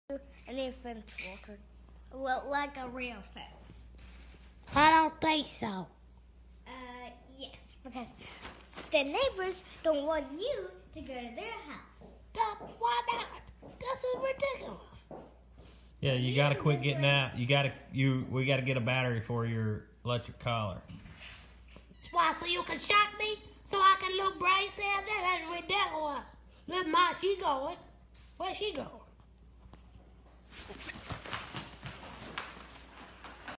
And a fence water. Well, like a real fence. I don't think so. Yes, because the neighbors don't want you to go to their house. Why not? This is ridiculous. Yeah, you gotta quit getting out. We gotta get a battery for your electric collar. Why, so you can shock me? So I can look Bryce out there? That's ridiculous. Look, Ma, she going. Where's she going?